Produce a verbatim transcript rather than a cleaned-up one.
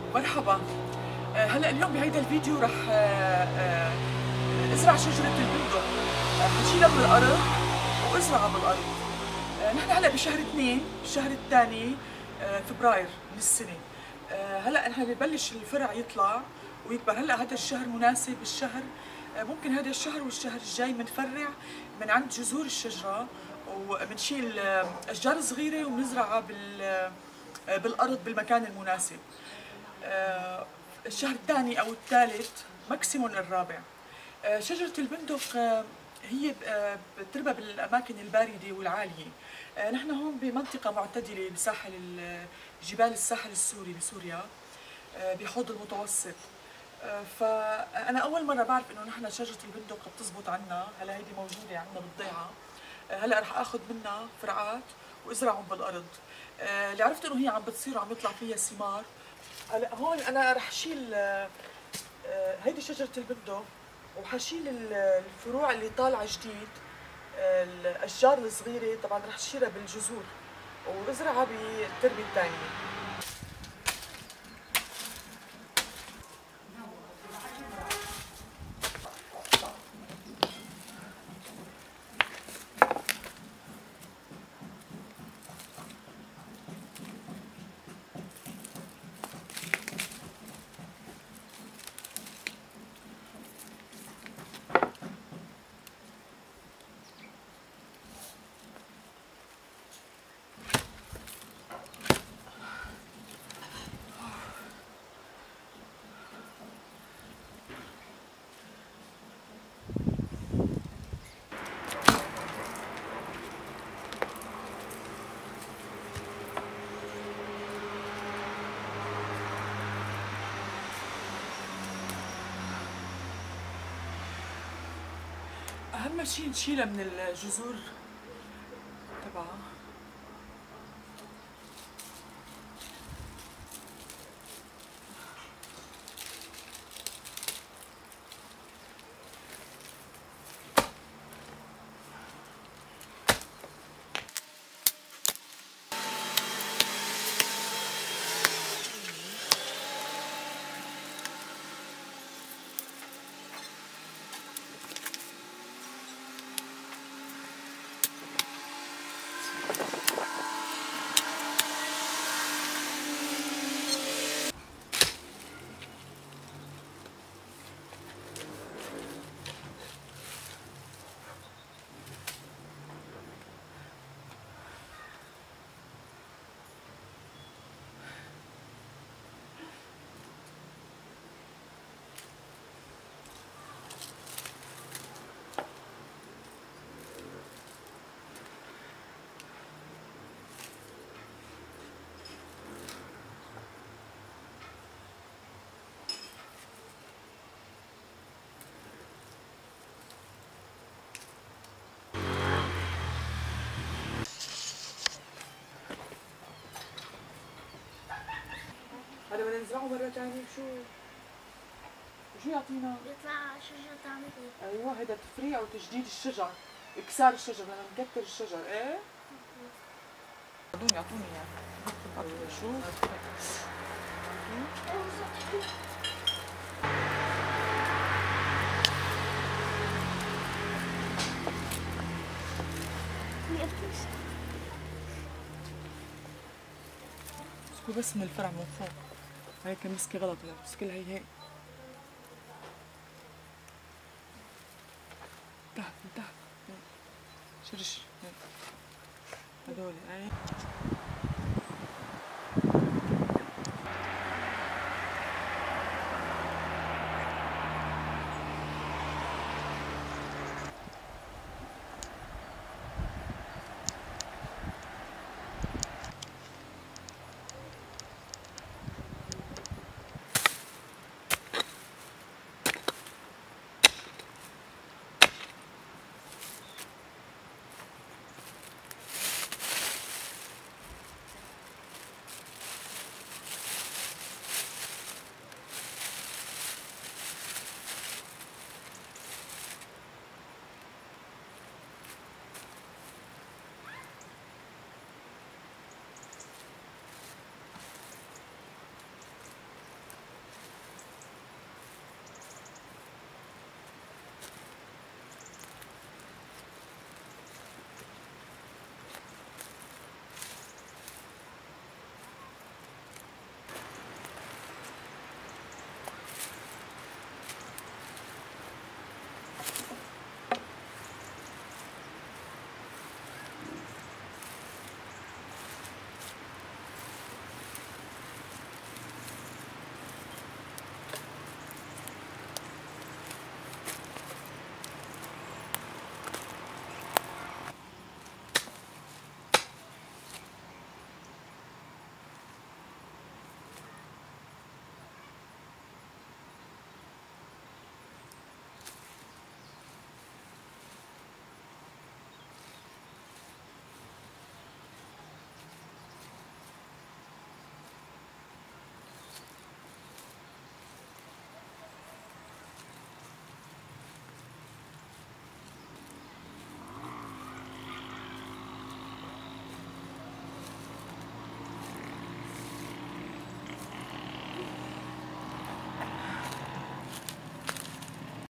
مرحبا. آه، هلا اليوم بهيدا الفيديو رح آه، آه، ازرع شجرة البندق. آه، حشيلها من الأرض وازرعها بالأرض. آه، نحن هلا بشهر اثنين، الشهر الثاني فبراير من السنة. آه، هلا نحن ببلش الفرع يطلع ويكبر. هلا هذا الشهر مناسب، الشهر آه، ممكن هذا الشهر والشهر الجاي بنفرع من عند جذور الشجرة وبنشيل آه، أشجار صغيرة وبنزرعها بال آه، بالأرض بالمكان المناسب. آه، الشهر الثاني أو الثالث ماكسيموم الرابع. آه، شجرة البندق آه، هي آه، بتربى بالأماكن الباردة والعالية. آه، نحن هون بمنطقة معتدلة بساحل جبال الساحل السوري بسوريا، آه، بحوض المتوسط. آه، فأنا أول مرة بعرف إنه نحن شجرة البندق بتزبط عنا. هلا هيدي موجودة عنا بالضيعة. آه، هلا رح آخذ منها فرعات وازرعهم بالأرض. آه، اللي عرفت إنه هي عم بتصير وعم يطلع فيها ثمار. هلا هون انا رح اشيل آه، آه، هيدي شجره البندق، وحشيل ال- الفروع اللي طالعه جديد. آه، الاشجار الصغيره طبعا رح اشيلها بالجذور وازرعها بالتربه الثانيه. اهم شيء نشيلها من الجذور تبعها. هلا بدنا نزرعه مرة ثانية. شو شو يعطينا؟ بيطلع شجرة ثانية. ايوه هذا تفريع وتجديد الشجر، اكسار الشجر، بدنا نكتر الشجر. ايه يعطوني يعطوني يعني شو مسكوا بس من الفرع من فوق. هيك مسكي غلط، مسكي هي هيك تحت من تحت. شرش هدول. ايه